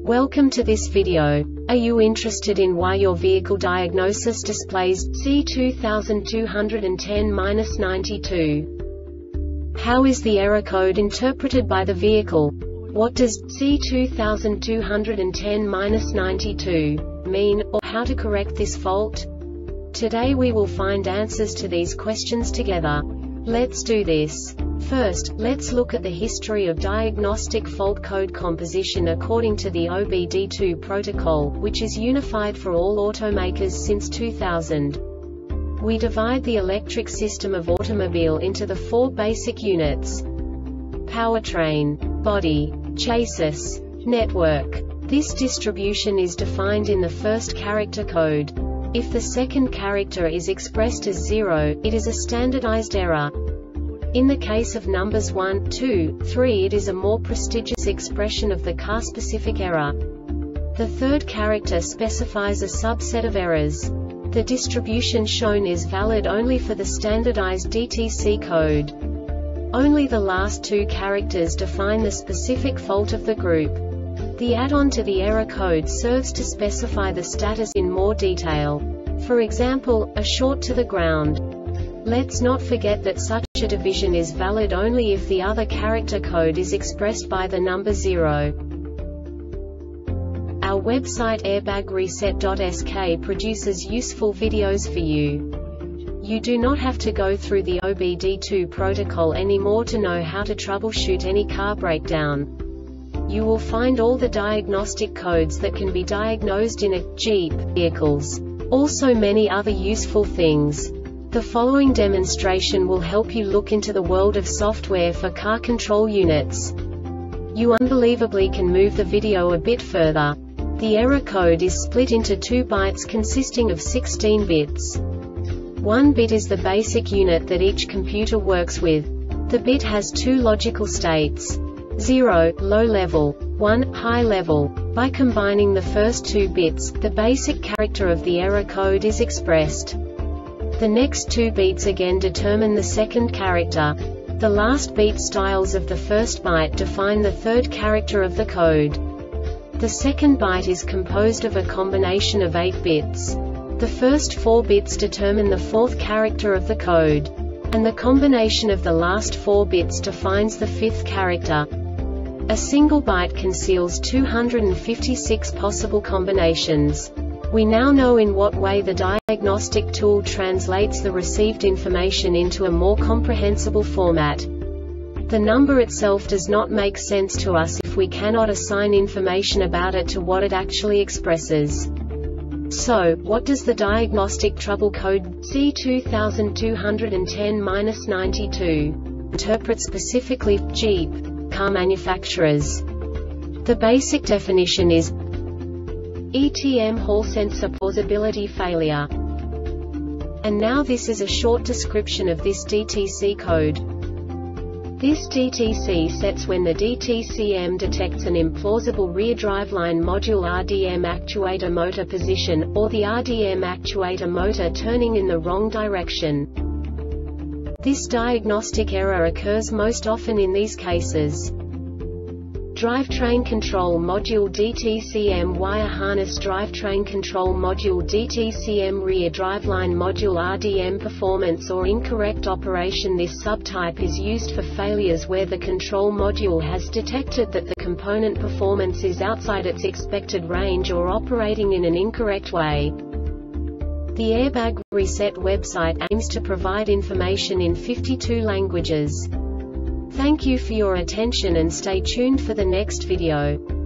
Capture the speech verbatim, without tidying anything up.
Welcome to this video. Are you interested in why your vehicle diagnosis displays C two thousand two hundred ten dash ninety-two? How is the error code interpreted by the vehicle? What does C two thousand two hundred ten dash ninety-two mean, or how to correct this fault? Today we will find answers to these questions together. Let's do this. First, let's look at the history of diagnostic fault code composition according to the O B D two protocol, which is unified for all automakers since two thousand. We divide the electric system of automobile into the four basic units: powertrain, body, chassis, network. This distribution is defined in the first character code. If the second character is expressed as zero, it is a standardized error. In the case of numbers one, two, three, it is a more prestigious expression of the car-specific error. The third character specifies a subset of errors. The distribution shown is valid only for the standardized D T C code. Only the last two characters define the specific fault of the group. The add-on to the error code serves to specify the status in more detail. For example, a short to the ground. Let's not forget that such a division is valid only if the other character code is expressed by the number zero. Our website airbag reset dot S K produces useful videos for you. You do not have to go through the O B D two protocol anymore to know how to troubleshoot any car breakdown. You will find all the diagnostic codes that can be diagnosed in a Jeep vehicles. Also many other useful things. The following demonstration will help you look into the world of software for car control units. You unbelievably can move the video a bit further. The error code is split into two bytes consisting of sixteen bits. One bit is the basic unit that each computer works with. The bit has two logical states: zero, low level, one, high level. By combining the first two bits, the basic character of the error code is expressed. The next two beats again determine the second character. The last beat styles of the first byte define the third character of the code. The second byte is composed of a combination of eight bits. The first four bits determine the fourth character of the code. And the combination of the last four bits defines the fifth character. A single byte conceals two hundred fifty-six possible combinations. We now know in what way the diagnostic tool translates the received information into a more comprehensible format. The number itself does not make sense to us if we cannot assign information about it to what it actually expresses. So, what does the diagnostic trouble code C two thousand two hundred ten dash ninety-two interpret specifically for Jeep car manufacturers? The basic definition is E T M Hall sensor plausibility failure. And now this is a short description of this D T C code. This D T C sets when the D T C M detects an implausible rear driveline module R D M actuator motor position, or the R D M actuator motor turning in the wrong direction. This diagnostic error occurs most often in these cases: drivetrain control module D T C M wire harness, drivetrain control module D T C M rear driveline module R D M performance or incorrect operation. This subtype is used for failures where the control module has detected that the component performance is outside its expected range or operating in an incorrect way. The Airbag Reset website aims to provide information in fifty-two languages. Thank you for your attention and stay tuned for the next video.